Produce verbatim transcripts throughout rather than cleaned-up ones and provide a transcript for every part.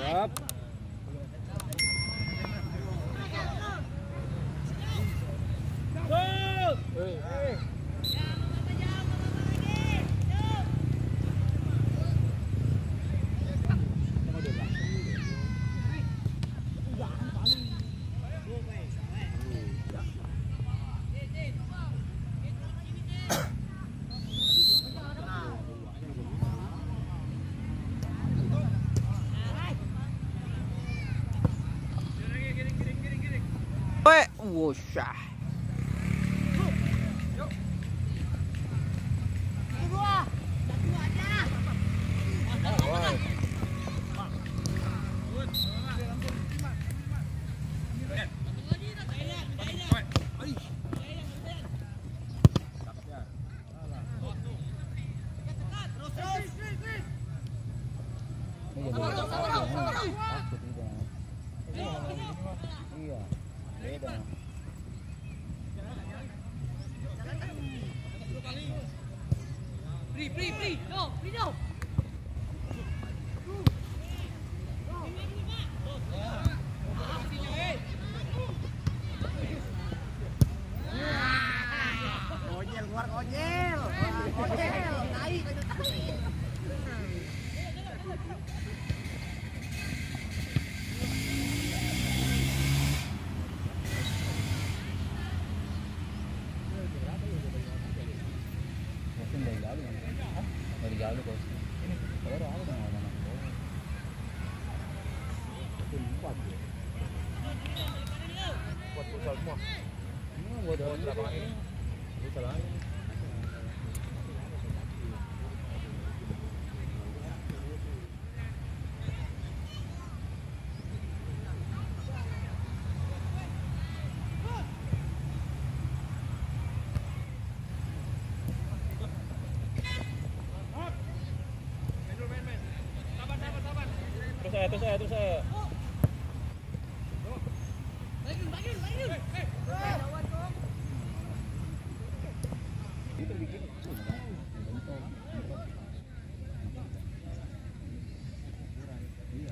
Siap. Wusha. Iya, beda. Free, free, free, no, free no. Ojel keluar ojel, ojel, naik, naik. Dari jauh kok. Kalau aku udah nggak mana. Itu empat. Buat futsal semua. Ini buat lapangan ini. Futsal aja. Terus saya, terus saya, terus saya. Bagian, bagian, bagian. Itu bikin. Iya.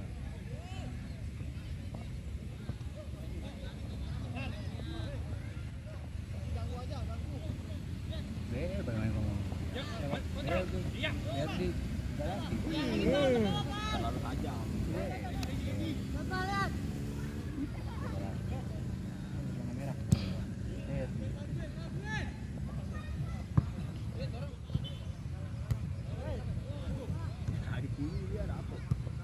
Deh, bagaimana kamu? Iya. Lihat di dalam. Terlalu tajam. Bapak lihat. Merah. Di sini dia dapat.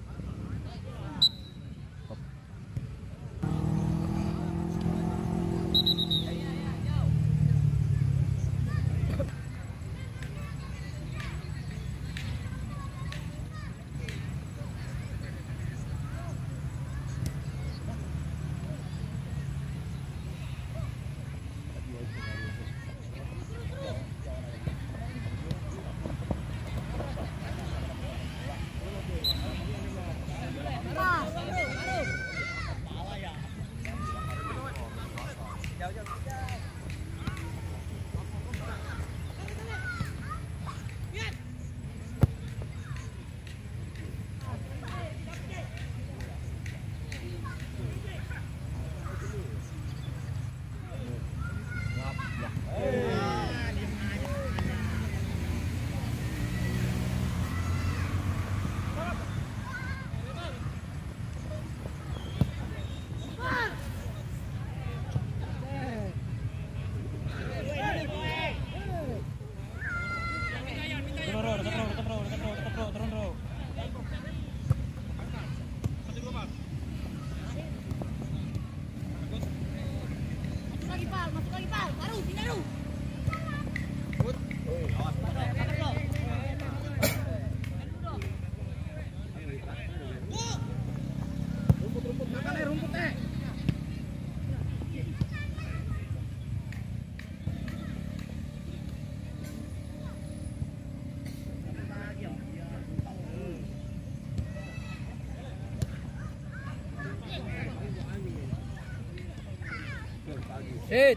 Sit.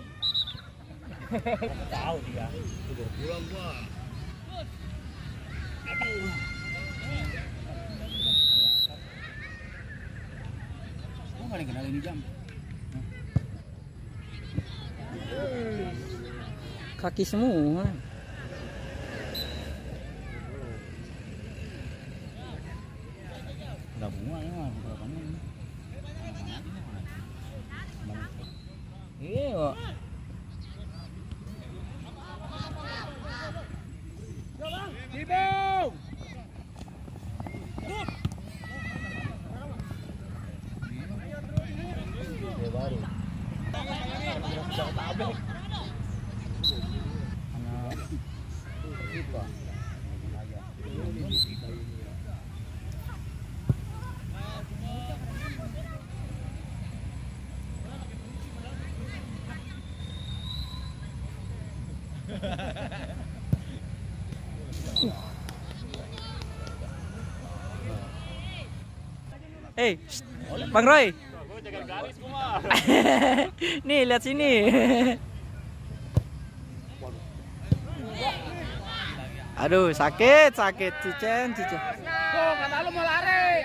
Tahu dia. Udah pulang gua. Aduh. paling kenal ini jam. Kaki semua. Udah bunga ya, berapa nih? Iya. Cibung. Ya baru. Anak kita. Eh, Bang Roy. Nih, lihat sini. Aduh, sakit, sakit, Cicen, Cicen. Tuh, kata lu mau lari.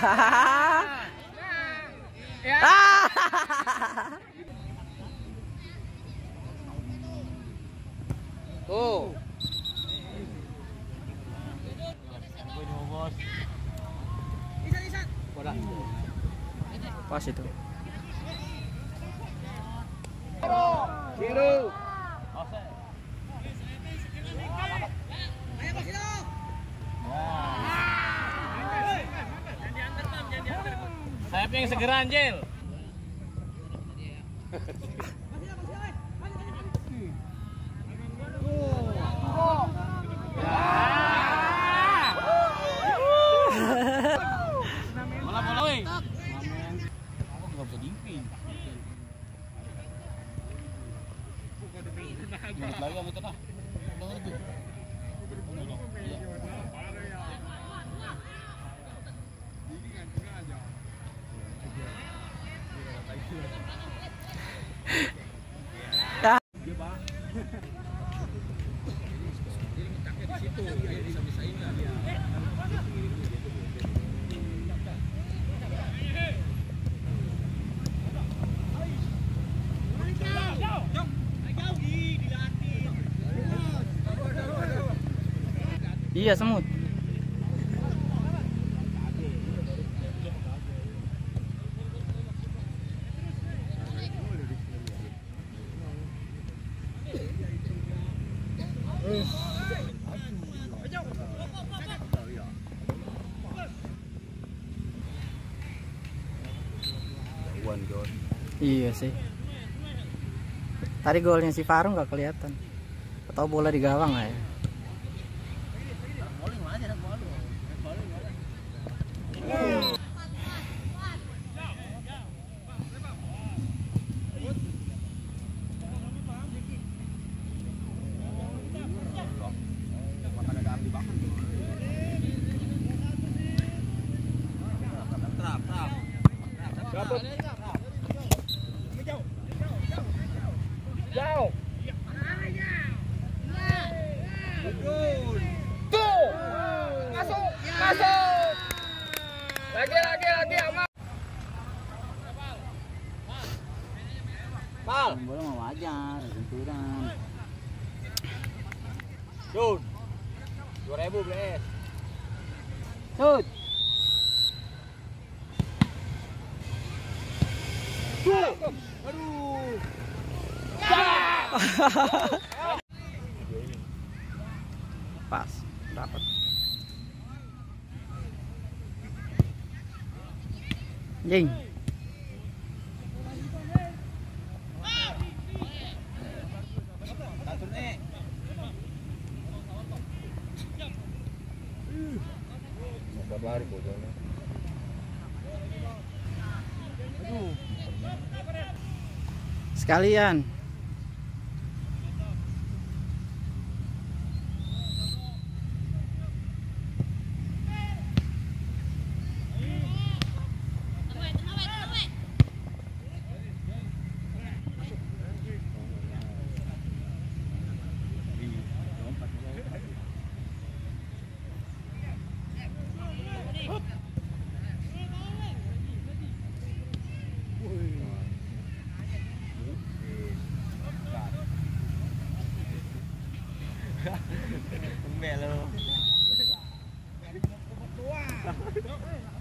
Ya. Tuh. Pas itu. Biru. Sayap yang segera Anjel. Malah bola weh. Aku enggak bisa diimpin. Menit lagi sama itu dah. Udah lagi. Iya, semut. One goal. Iya sih. Tadi golnya si Farung nggak kelihatan. Atau bola di gawang lah ya. Jauh. Tuh. Masuk, masuk. Lagi, lagi, lagi, aman. Pal. Bola mau wajar, senturan. Jun. dua ribu beres. Shoot. Tuh. Aduh. Pas, dapat. Jing. Berapa hari bodohnya? Sekalian. Tumbe lo.